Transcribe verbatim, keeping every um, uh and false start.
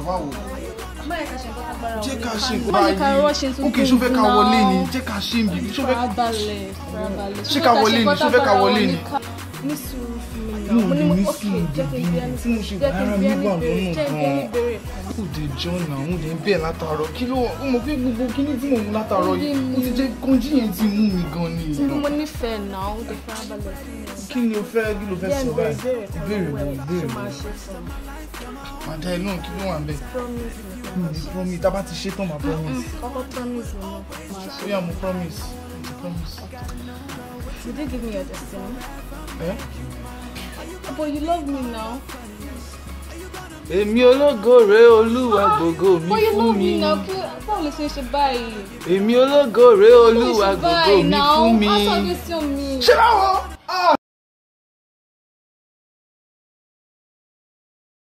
báwo. Jẹ́ ká ṣe nǹkan báyìí. Ó kì í ṣó fẹ́ ká wọlé ni. Jẹ́ ká ṣe ń bì. Farabalẹ̀, farabalẹ̀. Ṣé ká wọlé ni? Ṣó fẹ́ ká wọlé ni? Ní sùúrù fún mi náà. Mo ní mo ní okay, sùúrù jẹ́ kí n bí ẹni tí mo ṣe jẹ́ kí n ara bí mi ẹni wà béèrè, lọ́nà jẹ́ kí n bí ẹni béèrè. Kò dé John náà, mo dé bẹ́ẹ̀ látàárọ̀. Kí ló wà? Ó mọ̀ pé gbogbo kíní tí mò ń látàárọ̀ yìí, ó ti jẹ́ kọ́njí yẹn ti mú mi gan ni. Mo nífẹ̀ẹ́ náà, ó lè farabalẹ̀ fún mi. Kí ni o fẹ́ kí ló fẹ́ sọ báyìí? Ìbéèrè wo ìbéèrè wo? Màdá ẹ náà kí ló wà ń bẹ̀? Promise me. Mi promise, tá bá ti ṣe tán máa promise. Kọ́kọ́ promise me náà, máa ṣe. Ó yá mo promise. Mo promise. Did you give me your destiny? Eh? But you love me now. Èmi ológo rè Olúwa gbogbo mi But you fún love mi. me now. Kí báwo lè ṣe ṣe báyìí? Èmi ológo rè Olúwa gbogbo mi fún mi. Answer this to me. Ṣé báwo?